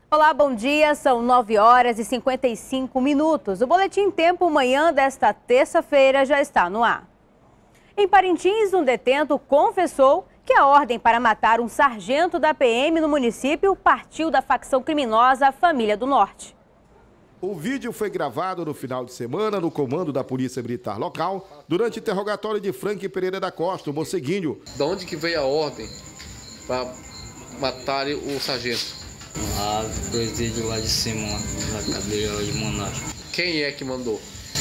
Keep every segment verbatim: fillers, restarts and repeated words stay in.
Olá, bom dia. São nove horas e cinquenta e cinco minutos. O Boletim Tempo Manhã desta terça-feira já está no ar. Em Parintins, um detento confessou que a ordem para matar um sargento da P M no município partiu da facção criminosa Família do Norte. O vídeo foi gravado no final de semana no comando da Polícia Militar local durante interrogatório de Frank Pereira da Costa, o Moceguinho. De onde que veio a ordem para matar o sargento? Lá do presídio lá de cima, lá da cadeia de Manaus. Quem é que mandou?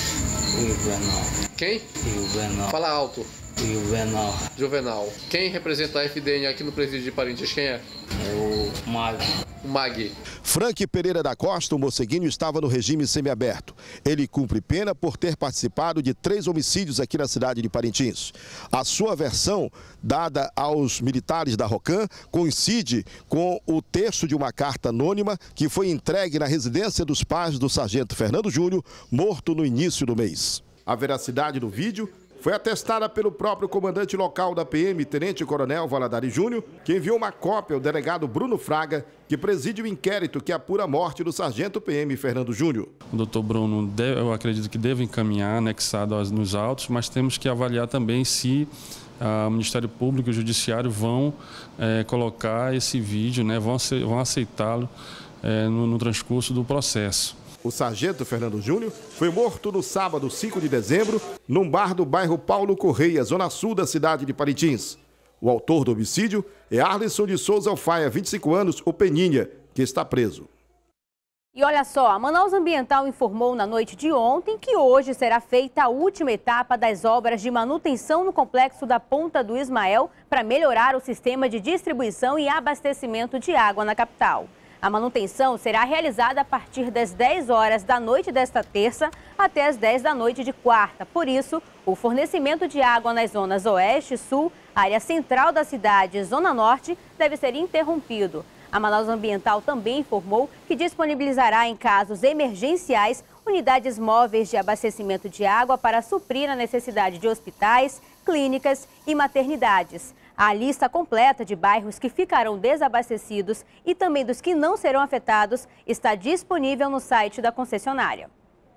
O Juvenal. Quem? O Juvenal. Fala alto. O Juvenal. Juvenal. Quem representa a F D N aqui no presídio de Parintins? Quem é? É o Mag. O Mag. Frank Pereira da Costa, o Moceguinho, estava no regime semiaberto. Ele cumpre pena por ter participado de três homicídios aqui na cidade de Parintins. A sua versão, dada aos militares da ROCAM, coincide com o texto de uma carta anônima que foi entregue na residência dos pais do sargento Fernando Júnior, morto no início do mês. A veracidade do vídeo foi atestada pelo próprio comandante local da P M, Tenente Coronel Valadares Júnior, que enviou uma cópia ao delegado Bruno Fraga, que preside o inquérito que apura a morte do sargento P M Fernando Júnior. O doutor Bruno, eu acredito que deve encaminhar, anexado nos autos, mas temos que avaliar também se o Ministério Público e o Judiciário vão é, colocar esse vídeo, né, vão, vão aceitá-lo é, no, no transcurso do processo. O sargento Fernando Júnior foi morto no sábado, cinco de dezembro, num bar do bairro Paulo Correia, zona sul da cidade de Parintins. O autor do homicídio é Arlisson de Souza Alfaia, vinte e cinco anos, o Peninha, que está preso. E olha só, a Manaus Ambiental informou na noite de ontem que hoje será feita a última etapa das obras de manutenção no complexo da Ponta do Ismael para melhorar o sistema de distribuição e abastecimento de água na capital. A manutenção será realizada a partir das dez horas da noite desta terça até as dez da noite de quarta. Por isso, o fornecimento de água nas zonas oeste, sul, área central da cidade e zona norte deve ser interrompido. A Manaus Ambiental também informou que disponibilizará em casos emergenciais unidades móveis de abastecimento de água para suprir a necessidade de hospitais, clínicas e maternidades. A lista completa de bairros que ficarão desabastecidos e também dos que não serão afetados está disponível no site da concessionária.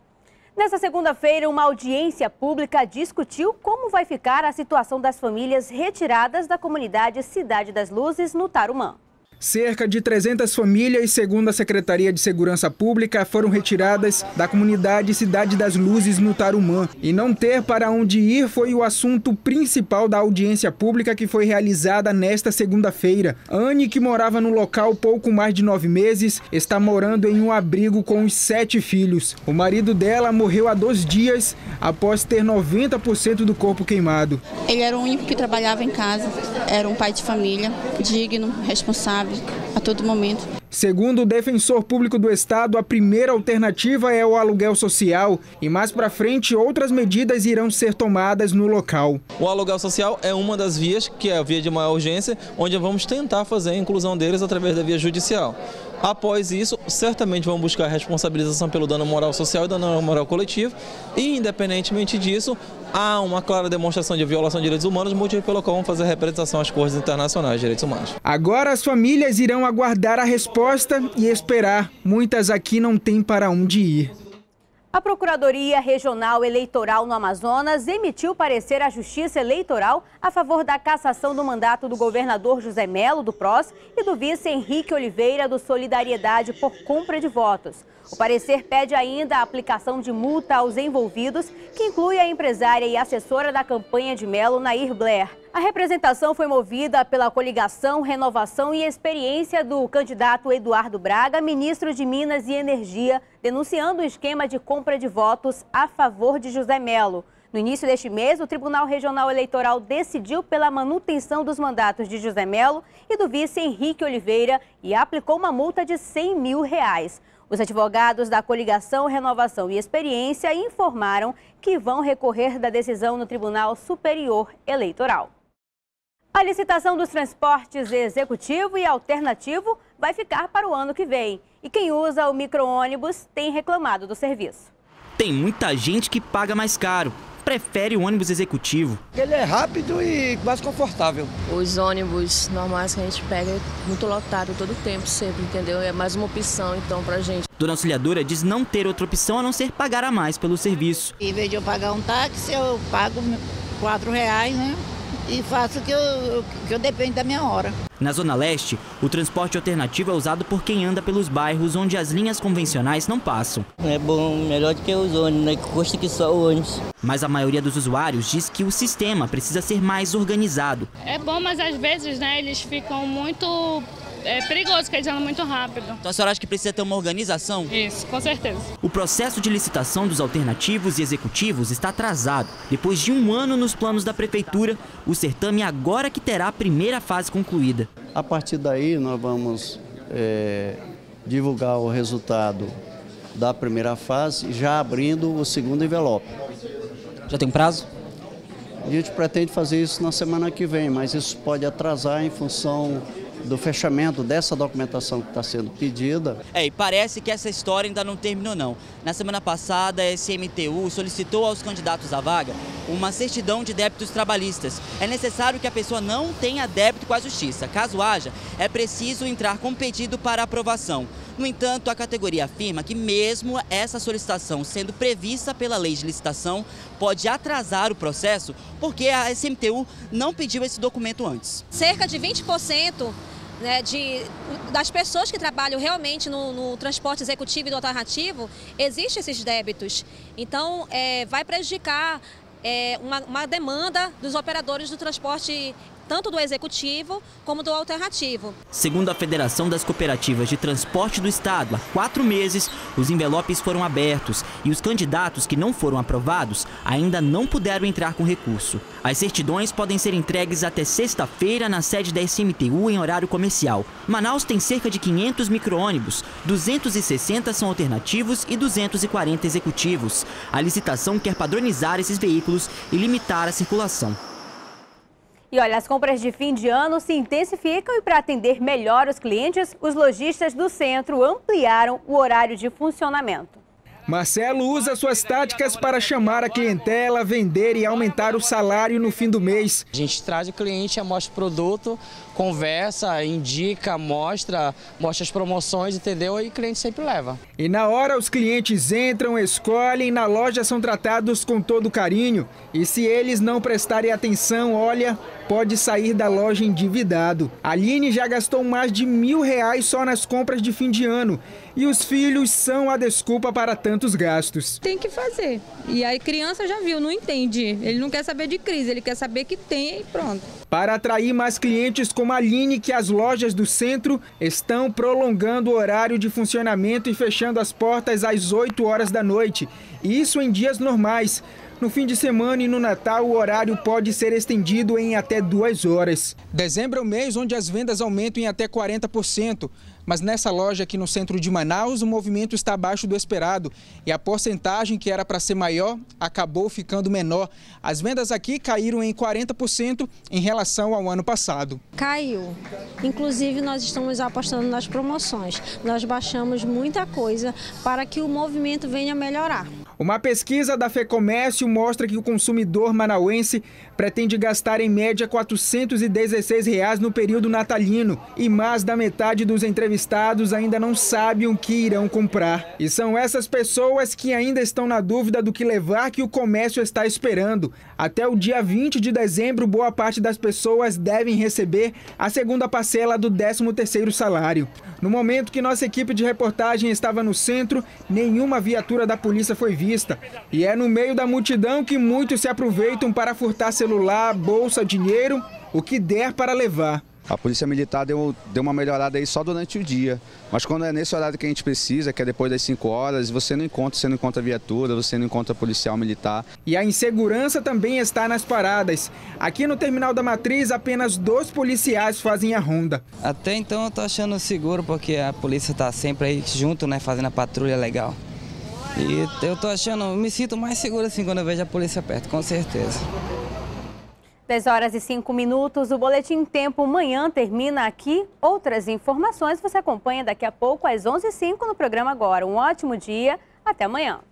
Nesta segunda-feira, uma audiência pública discutiu como vai ficar a situação das famílias retiradas da comunidade Cidade das Luzes, no Tarumã. Cerca de trezentas famílias, segundo a Secretaria de Segurança Pública, foram retiradas da comunidade Cidade das Luzes, no Tarumã. E não ter para onde ir foi o assunto principal da audiência pública que foi realizada nesta segunda-feira. Anne, que morava no local pouco mais de nove meses, está morando em um abrigo com os sete filhos. O marido dela morreu há dois dias após ter noventa por cento do corpo queimado. Ele era o único que trabalhava em casa, era um pai de família, digno, responsável a todo momento. Segundo o defensor público do estado, a primeira alternativa é o aluguel social e mais para frente outras medidas irão ser tomadas no local. O aluguel social é uma das vias, que é a via de maior urgência, onde vamos tentar fazer a inclusão deles através da via judicial. Após isso, certamente vão buscar responsabilização pelo dano moral social e dano moral coletivo e, independentemente disso, há uma clara demonstração de violação de direitos humanos, motivo pelo qual vão fazer representação às Cortes Internacionais de Direitos Humanos. Agora as famílias irão aguardar a resposta e esperar. Muitas aqui não têm para onde ir. A Procuradoria Regional Eleitoral no Amazonas emitiu parecer à Justiça Eleitoral a favor da cassação do mandato do governador José Melo, do P R O S, e do vice Henrique Oliveira, do Solidariedade, por compra de votos. O parecer pede ainda a aplicação de multa aos envolvidos, que inclui a empresária e assessora da campanha de Melo, Nair Blair. A representação foi movida pela coligação Renovação e Experiência do candidato Eduardo Braga, ministro de Minas e Energia, denunciando o esquema de compra de votos a favor de José Melo. No início deste mês, o Tribunal Regional Eleitoral decidiu pela manutenção dos mandatos de José Melo e do vice Henrique Oliveira e aplicou uma multa de cem mil reais. Os advogados da coligação Renovação e Experiência informaram que vão recorrer da decisão no Tribunal Superior Eleitoral. A licitação dos transportes executivo e alternativo vai ficar para o ano que vem. E quem usa o micro-ônibus tem reclamado do serviço. Tem muita gente que paga mais caro. prefere o ônibus executivo. Ele é rápido e mais confortável. Os ônibus normais que a gente pega é muito lotado todo o tempo, sempre, entendeu? É mais uma opção, então, pra gente. Dona Auxiliadora diz não ter outra opção a não ser pagar a mais pelo serviço. Em vez de eu pagar um táxi, eu pago quatro reais, né? E faço o que eu, que eu dependo da minha hora. Na Zona Leste, o transporte alternativo é usado por quem anda pelos bairros onde as linhas convencionais não passam. É bom, melhor do que os ônibus, né? Que custa que só o ônibus. Mas a maioria dos usuários diz que o sistema precisa ser mais organizado. É bom, mas às vezes, né, eles ficam muito... É perigoso, porque eles andam muito rápido. Então a senhora acha que precisa ter uma organização? Isso, com certeza. O processo de licitação dos alternativos e executivos está atrasado. Depois de um ano nos planos da Prefeitura, o certame agora que terá a primeira fase concluída. A partir daí nós vamos é, divulgar o resultado da primeira fase, já abrindo o segundo envelope. Já tem um prazo? A gente pretende fazer isso na semana que vem, mas isso pode atrasar em função do fechamento dessa documentação que está sendo pedida. É, e parece que essa história ainda não terminou não. Na semana passada, a S M T U solicitou aos candidatos à vaga uma certidão de débitos trabalhistas. É necessário que a pessoa não tenha débito com a Justiça. Caso haja, é preciso entrar com pedido para aprovação. No entanto, a categoria afirma que mesmo essa solicitação sendo prevista pela lei de licitação, pode atrasar o processo porque a S M T U não pediu esse documento antes. Cerca de vinte por cento Né, de, das pessoas que trabalham realmente no, no transporte executivo e do alternativo, existem esses débitos. Então, é, vai prejudicar é, uma, uma demanda dos operadores do transporte, tanto do executivo como do alternativo. Segundo a Federação das Cooperativas de Transporte do Estado, há quatro meses os envelopes foram abertos e os candidatos que não foram aprovados ainda não puderam entrar com recurso. As certidões podem ser entregues até sexta-feira na sede da S M T U em horário comercial. Manaus tem cerca de quinhentos micro-ônibus, duzentos e sessenta são alternativos e duzentos e quarenta executivos. A licitação quer padronizar esses veículos e limitar a circulação. E olha, as compras de fim de ano se intensificam e para atender melhor os clientes, os lojistas do centro ampliaram o horário de funcionamento. Marcelo usa suas táticas para chamar a clientela, vender e aumentar o salário no fim do mês. A gente traz o cliente, mostra o produto, conversa, indica, mostra, mostra as promoções, entendeu? E o cliente sempre leva. E na hora os clientes entram, escolhem, na loja são tratados com todo carinho. E se eles não prestarem atenção, olha, pode sair da loja endividado. A Aline já gastou mais de mil reais só nas compras de fim de ano. E os filhos são a desculpa para tantos gastos. Tem que fazer. E a criança já viu, não entende. Ele não quer saber de crise, ele quer saber que tem e pronto. Para atrair mais clientes como a Aline, que as lojas do centro estão prolongando o horário de funcionamento e fechando as portas às oito horas da noite. Isso em dias normais. No fim de semana e no Natal, o horário pode ser estendido em até duas horas. Dezembro é o mês onde as vendas aumentam em até quarenta por cento. Mas nessa loja aqui no centro de Manaus, o movimento está abaixo do esperado. E a porcentagem que era para ser maior, acabou ficando menor. As vendas aqui caíram em quarenta por cento em relação ao ano passado. Caiu. Inclusive, nós estamos apostando nas promoções. Nós baixamos muita coisa para que o movimento venha melhorar. Uma pesquisa da FEComércio mostra que o consumidor manauense pretende gastar em média quatrocentos e dezesseis reais no período natalino. E mais da metade dos entrevistados ainda não sabem o que irão comprar. E são essas pessoas que ainda estão na dúvida do que levar que o comércio está esperando. Até o dia vinte de dezembro, boa parte das pessoas devem receber a segunda parcela do décimo terceiro salário. No momento que nossa equipe de reportagem estava no centro, nenhuma viatura da polícia foi vista. E é no meio da multidão que muitos se aproveitam para furtar celular, bolsa, dinheiro, o que der para levar. A Polícia Militar deu, deu uma melhorada aí só durante o dia, mas quando é nesse horário que a gente precisa, que é depois das cinco horas, você não encontra, você não encontra viatura, você não encontra policial militar. E a insegurança também está nas paradas. Aqui no Terminal da Matriz, apenas dois policiais fazem a ronda. Até então eu tô achando seguro, porque a polícia tá sempre aí junto, né, fazendo a patrulha legal. E eu tô achando, me sinto mais seguro assim quando eu vejo a polícia perto, com certeza. dez horas e cinco minutos, o Boletim Tempo Manhã termina aqui. Outras informações você acompanha daqui a pouco às onze e cinco no programa Agora. Um ótimo dia, até amanhã.